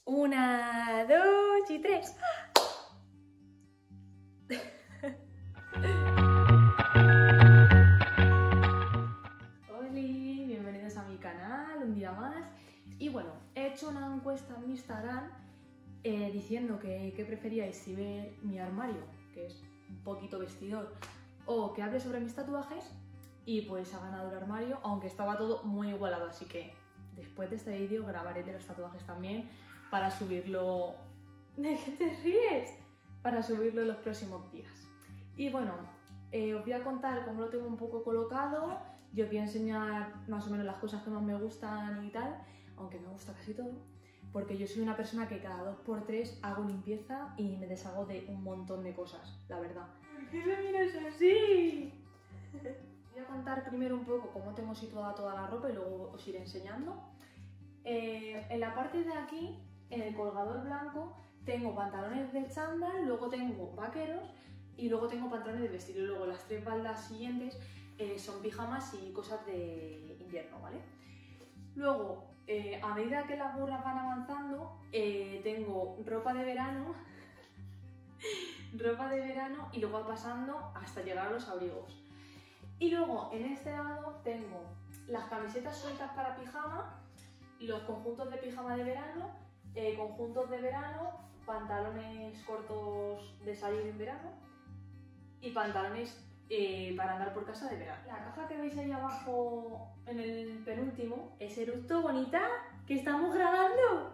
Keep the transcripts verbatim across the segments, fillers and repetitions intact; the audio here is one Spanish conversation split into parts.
Una, dos y tres. Hola, bienvenidos a mi canal, un día más. Y bueno, he hecho una encuesta en mi Instagram eh, diciendo que, que preferíais, si ver mi armario, que es un poquito vestidor, o que hable sobre mis tatuajes. Y pues ha ganado el armario, aunque estaba todo muy igualado, así que después de este vídeo grabaré de los tatuajes también para subirlo... ¿De qué te ríes? Para subirlo en los próximos días. Y bueno, eh, os voy a contar cómo lo tengo un poco colocado. Yo os voy a enseñar más o menos las cosas que más me gustan y tal, aunque me gusta casi todo, porque yo soy una persona que cada dos por tres hago limpieza y me deshago de un montón de cosas, la verdad. ¿Por qué me miras así? Voy a contar primero un poco cómo tengo situada toda la ropa y luego os iré enseñando. Eh, en la parte de aquí, en el colgador blanco, tengo pantalones de chándal, luego tengo vaqueros y luego tengo pantalones de vestir. Y luego las tres baldas siguientes eh, son pijamas y cosas de invierno, ¿vale? Luego, eh, a medida que las burras van avanzando, eh, tengo ropa de verano, ropa de verano y luego va pasando hasta llegar a los abrigos. Y luego en este lado tengo las camisetas sueltas para pijama, los conjuntos de pijama de verano, eh, conjuntos de verano, pantalones cortos de salir en verano y pantalones eh, para andar por casa de verano. La caja que veis ahí abajo en el penúltimo es eructo bonita que estamos grabando.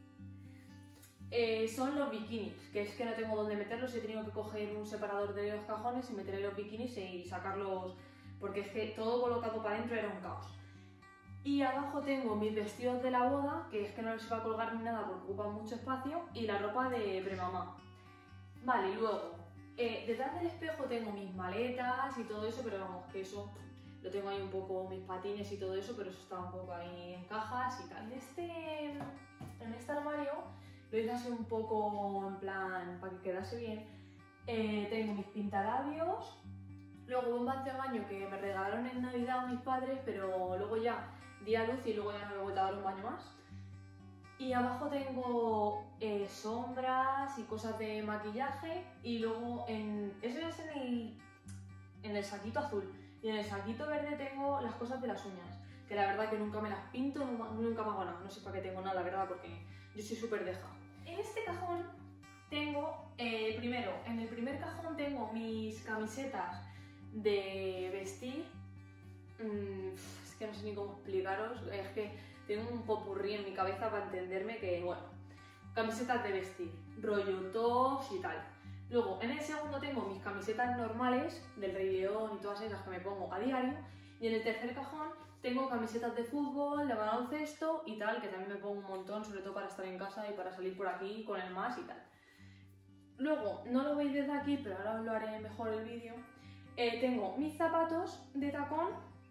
Eh, son los bikinis, que es que no tengo dónde meterlos, he tenido que coger un separador de los cajones y meter los bikinis y sacarlos, porque es que todo colocado para adentro era un caos. Y abajo tengo mis vestidos de la boda, que es que no les va a colgar ni nada porque ocupan mucho espacio, y la ropa de premamá. Vale, y luego, eh, detrás del espejo tengo mis maletas y todo eso, pero vamos, que eso lo tengo ahí un poco, mis patines y todo eso, pero eso está un poco ahí en cajas y tal. En este, en este armario lo hice así un poco en plan, para que quedase bien. Eh, tengo mis pintalabios, luego bombas de baño que me regalaron en Navidad mis padres, pero luego ya di a luz y luego ya no me he vuelto a dar un baño más. Y abajo tengo eh, sombras y cosas de maquillaje y luego en... eso es en el, en el saquito azul. Y en el saquito verde tengo las cosas de las uñas, que la verdad que nunca me las pinto, nunca me hago nada, no sé para qué tengo nada, la verdad, porque yo soy súper deja. En este cajón tengo, eh, primero, en el primer cajón tengo mis camisetas de vestir. Mm, es que no sé ni cómo explicaros, es que tengo un popurrí en mi cabeza para entenderme que, bueno, camisetas de vestir, rollo tops y tal. Luego, en el segundo tengo mis camisetas normales del Rey León y todas esas que me pongo a diario. Y en el tercer cajón tengo camisetas de fútbol, de baloncesto y tal, que también me pongo un montón, sobre todo para estar en casa y para salir por aquí con el más y tal. Luego, no lo veis desde aquí, pero ahora os lo haré mejor el vídeo. Eh, tengo mis zapatos de tacón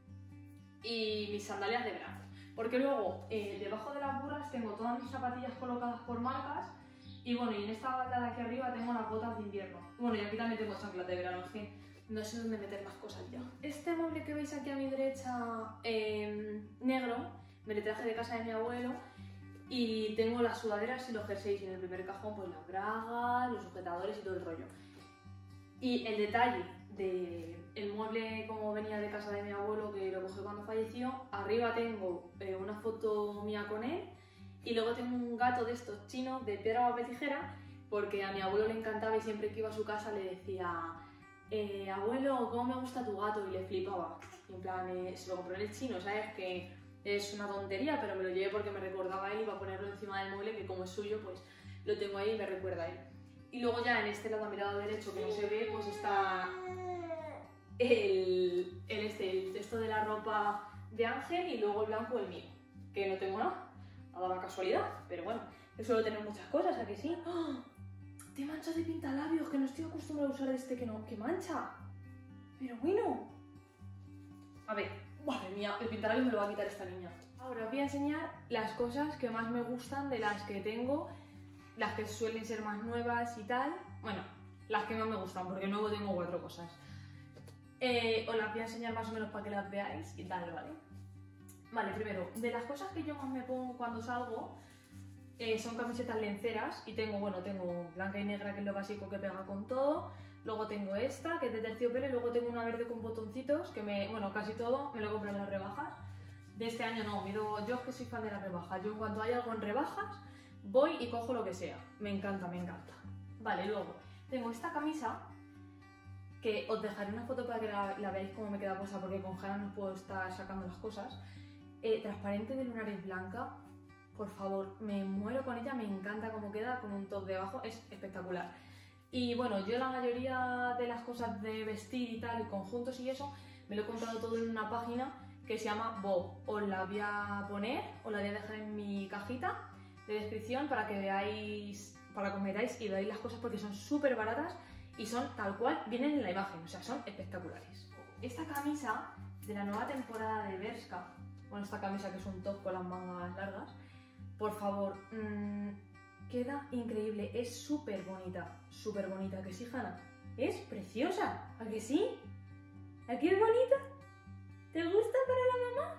y mis sandalias de verano. Porque luego, eh, debajo de las burras tengo todas mis zapatillas colocadas por marcas. Y bueno, y en esta balda de aquí arriba tengo las botas de invierno. Bueno, y aquí también tengo chanclas de verano, es que no sé dónde meter más cosas ya. Este mueble que veis aquí a mi derecha, eh, negro, me lo traje de casa de mi abuelo. Y tengo las sudaderas y los jerseys, y en el primer cajón pues las bragas, los sujetadores y todo el rollo. Y el detalle del mueble como venía de casa de mi abuelo, que lo cogí cuando falleció, arriba tengo eh, una foto mía con él, y luego tengo un gato de estos chinos de piedra, papel, tijera, porque a mi abuelo le encantaba y siempre que iba a su casa le decía eh, abuelo, ¿cómo me gusta tu gato? Y le flipaba. Y en plan, eh, se lo compró en el chino, ¿sabes? Que es una tontería, pero me lo llevé porque me recordaba a él y iba a ponerlo encima del mueble, que como es suyo, pues lo tengo ahí y me recuerda a él. Y luego ya en este lado, a mi lado derecho, que no se ve, pues está el, el este, el texto de la ropa de Ángel y luego el blanco el mío, que no tengo nada, ha dado la casualidad, pero bueno, yo suelo tener muchas cosas, ¿a que sí? ¡Oh! ¡Te manchas de pintalabios! Que no estoy acostumbrada a usar este que no, que mancha. Pero bueno. A ver, madre mía, el pintalabios me lo va a quitar esta niña. Ahora os voy a enseñar las cosas que más me gustan de las que tengo, las que suelen ser más nuevas y tal. Bueno, las que más me gustan, porque nuevo tengo cuatro cosas. Eh, os las voy a enseñar más o menos para que las veáis y tal, ¿vale? Vale, primero, de las cosas que yo más me pongo cuando salgo, Eh, son camisetas lenceras y tengo, bueno, tengo blanca y negra, que es lo básico que pega con todo. Luego tengo esta, que es de terciopelo, y luego tengo una verde con botoncitos, que me, bueno, casi todo me lo compré en las rebajas. De este año no, miro, yo es que soy fan de las rebajas. Yo en cuanto hay algo en rebajas, voy y cojo lo que sea. Me encanta, me encanta. Vale, luego tengo esta camisa, que os dejaré una foto para que la, la veáis cómo me queda cosa, porque con Jana no puedo estar sacando las cosas. Eh, transparente de lunares blanca. Por favor, me muero con ella, me encanta cómo queda con un top debajo, es espectacular. Y bueno, yo la mayoría de las cosas de vestir y tal, y conjuntos y eso, me lo he comprado todo en una página que se llama Bo. Os la voy a poner, os la voy a dejar en mi cajita de descripción para que veáis, para que os metáis y veáis las cosas, porque son súper baratas y son tal cual vienen en la imagen, o sea, son espectaculares. Esta camisa de la nueva temporada de Bershka, bueno, esta camisa que es un top con las mangas largas, por favor, mmm, queda increíble, es súper bonita, súper bonita, ¿que sí, Jana? Es preciosa, ¿a que sí? ¿A qué es bonita? ¿Te gusta para la mamá?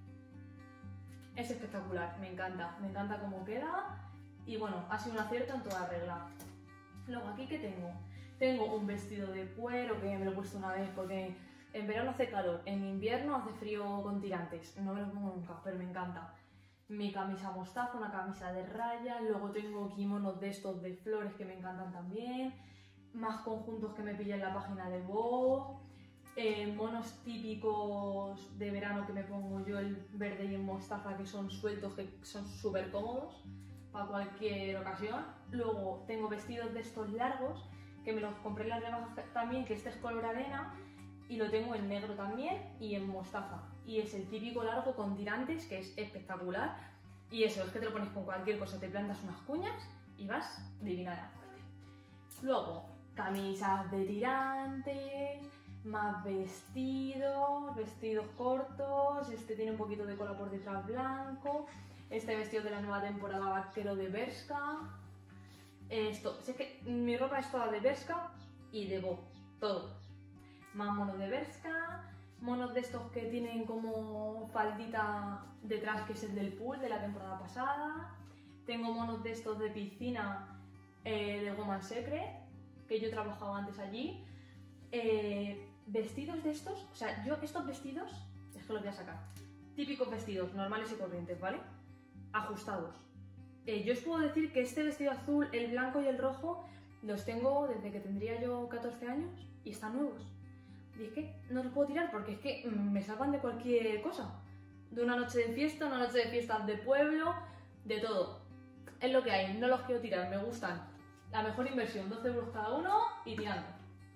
Es espectacular, me encanta, me encanta cómo queda y bueno, ha sido un acierto en toda regla. Luego, ¿aquí qué tengo? Tengo un vestido de cuero que me lo he puesto una vez porque en verano hace calor, en invierno hace frío con tirantes, no me lo pongo nunca, pero me encanta. Mi camisa mostaza, una camisa de rayas, luego tengo kimonos de estos de flores que me encantan también, más conjuntos que me pillé en la página de Bo, eh, monos típicos de verano que me pongo yo, el verde y el mostaza, que son sueltos, que son súper cómodos para cualquier ocasión. Luego tengo vestidos de estos largos, que me los compré en las rebajas también, que este es color arena, y lo tengo en negro también y en mostaza. Y es el típico largo con tirantes, que es espectacular. Y eso, es que te lo pones con cualquier cosa, te plantas unas cuñas y vas divina de la muerte. Luego, camisas de tirantes, más vestidos, vestidos cortos. Este tiene un poquito de cola por detrás blanco. Este vestido de la nueva temporada vaquero de Bershka. Esto, si es que mi ropa es toda de Bershka y de Bo, todo. Más monos de Bershka, monos de estos que tienen como faldita detrás, que es el del pool de la temporada pasada. Tengo monos de estos de piscina eh, de Woman's Secret, que yo he trabajado antes allí. Eh, vestidos de estos, o sea, yo estos vestidos, es que los voy a sacar. Típicos vestidos, normales y corrientes, ¿vale? Ajustados. Eh, yo os puedo decir que este vestido azul, el blanco y el rojo, los tengo desde que tendría yo catorce años y están nuevos. Y es que no los puedo tirar porque es que me salvan de cualquier cosa. De una noche de fiesta, una noche de fiestas de pueblo, de todo. Es lo que hay, no los quiero tirar, me gustan. La mejor inversión, doce euros cada uno y tirando.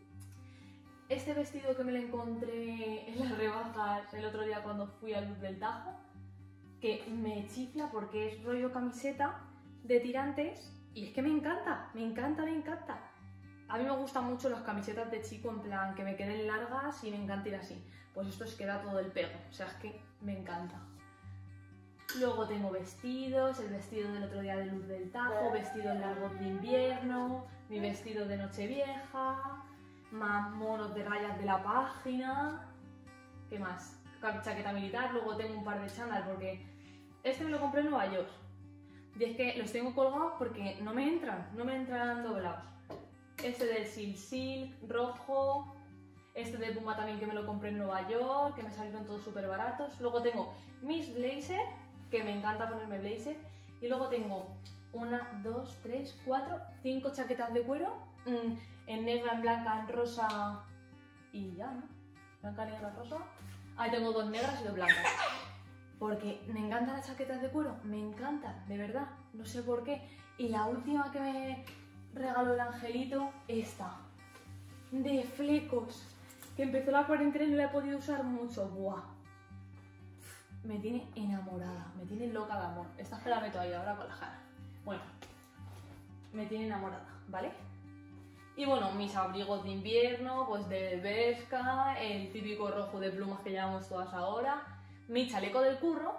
Este vestido que me lo encontré en las rebajas el otro día cuando fui a Luz del Tajo, que me chifla porque es rollo camiseta de tirantes y es que me encanta, me encanta, me encanta. A mí me gustan mucho las camisetas de chico, en plan que me queden largas y me encanta ir así. Pues esto es que da todo el pego, o sea, es que me encanta. Luego tengo vestidos, el vestido del otro día de Luz del Tajo, vestidos largos de invierno, mi vestido de Nochevieja, más monos de rayas de la página. ¿Qué más? Chaqueta militar, luego tengo un par de chándal porque este me lo compré en Nueva York. Y es que los tengo colgados porque no me entran, no me entran doblados. Este del Silk Silk, rojo. Este de Puma también, que me lo compré en Nueva York, que me salieron todos súper baratos. Luego tengo mis blazer, que me encanta ponerme blazer. Y luego tengo una, dos, tres, cuatro, cinco chaquetas de cuero. Mmm, en negra, en blanca, en rosa y ya, ¿no? Blanca, negra, rosa. Ahí tengo dos negras y dos blancas. Porque me encantan las chaquetas de cuero, me encantan, de verdad. No sé por qué. Y la última que me regaló el angelito, esta. De flecos. Que empezó la cuarentena y no la he podido usar mucho. Buah. Me tiene enamorada, me tiene loca de amor. Esta es que la meto ahí ahora con la Jana. Bueno, me tiene enamorada, ¿vale? Y bueno, mis abrigos de invierno, pues de Bershka, el típico rojo de plumas que llevamos todas ahora, mi chaleco del curro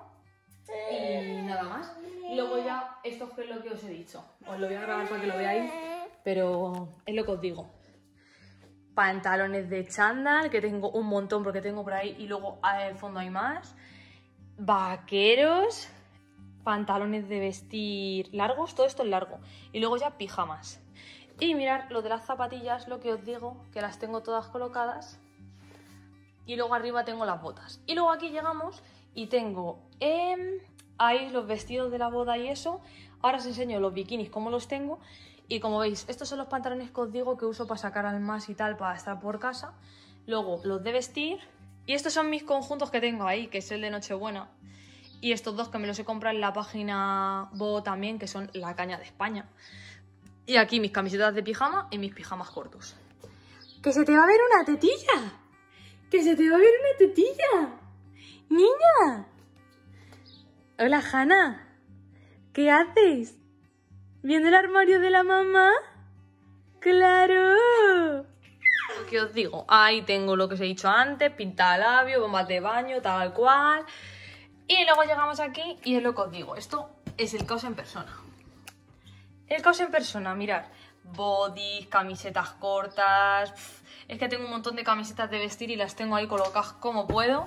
y nada más. Luego ya, esto es lo que os he dicho. Os lo voy a grabar para que lo veáis, pero es lo que os digo. Pantalones de chándal, que tengo un montón porque tengo por ahí y luego al fondo hay más. Vaqueros, pantalones de vestir largos, todo esto es largo. Y luego ya pijamas. Y mirad, lo de las zapatillas, lo que os digo, que las tengo todas colocadas. Y luego arriba tengo las botas. Y luego aquí llegamos y tengo eh, ahí los vestidos de la boda y eso. Ahora os enseño los bikinis, cómo los tengo. Y como veis, estos son los pantalones que os digo que uso para sacar al más y tal, para estar por casa. Luego los de vestir. Y estos son mis conjuntos que tengo ahí, que es el de Nochebuena. Y estos dos que me los he comprado en la página Bo también, que son la caña de España. Y aquí mis camisetas de pijama y mis pijamas cortos. ¡Que se te va a ver una tetilla! ¡Que se te va a ver una tetilla! ¡Niña! Hola, Hanna. ¿Qué haces? ¿Viendo el armario de la mamá? ¡Claro! Lo que os digo, ahí tengo lo que os he dicho antes, pintalabio, bombas de baño, tal cual. Y luego llegamos aquí y es lo que os digo, esto es el caos en persona. El caos en persona, mirad, bodys, camisetas cortas, pff, es que tengo un montón de camisetas de vestir y las tengo ahí colocadas como puedo.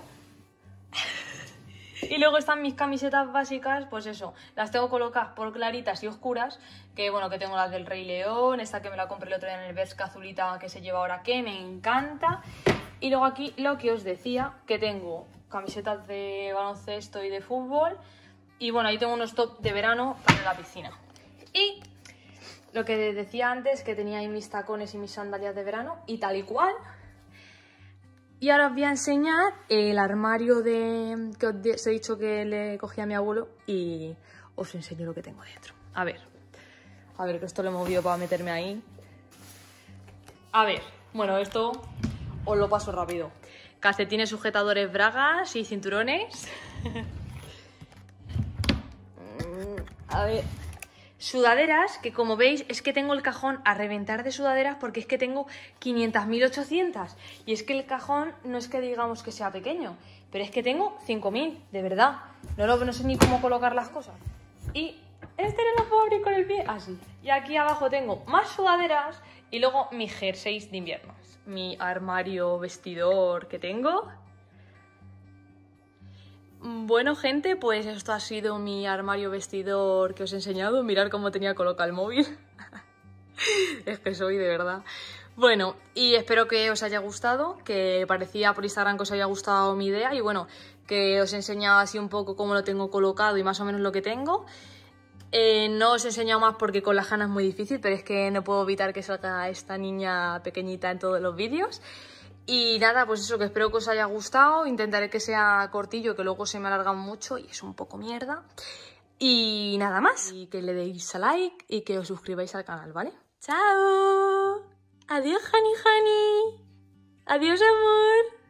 Y luego están mis camisetas básicas, pues eso, las tengo colocadas por claritas y oscuras, que bueno, que tengo las del Rey León, esta que me la compré el otro día en el Bershka azulita que se lleva ahora, que me encanta. Y luego aquí lo que os decía, que tengo camisetas de baloncesto y de fútbol, y bueno, ahí tengo unos top de verano para la piscina. Y lo que decía antes, que tenía ahí mis tacones y mis sandalias de verano, y tal y cual. Y ahora os voy a enseñar el armario de que os he dicho que le cogí a mi abuelo y os enseño lo que tengo dentro. A ver, a ver, que esto lo he movido para meterme ahí. A ver, bueno, esto os lo paso rápido. Calcetines, sujetadores, bragas y cinturones. A ver... Sudaderas, que como veis es que tengo el cajón a reventar de sudaderas porque es que tengo quinientas mil ochocientas. Y es que el cajón no es que digamos que sea pequeño, pero es que tengo cinco mil, de verdad. No, lo, no sé ni cómo colocar las cosas. Y este no lo puedo abrir con el pie, así. Y aquí abajo tengo más sudaderas y luego mis jerseys de invierno. Mi armario vestidor que tengo. Bueno, gente, pues esto ha sido mi armario vestidor que os he enseñado. Mirad cómo tenía colocado el móvil. Es que soy, de verdad. Bueno, y espero que os haya gustado, que parecía por Instagram que os haya gustado mi idea. Y bueno, que os he enseñado así un poco cómo lo tengo colocado y más o menos lo que tengo. Eh, no os he enseñado más porque con la Hanna es muy difícil, pero es que no puedo evitar que salga esta niña pequeñita en todos los vídeos. Y nada, pues eso, que espero que os haya gustado. Intentaré que sea cortillo, que luego se me alargan mucho y es un poco mierda. Y nada más. Y que le deis a like y que os suscribáis al canal, ¿vale? ¡Chao! Adiós, Hani Hani. Adiós, amor.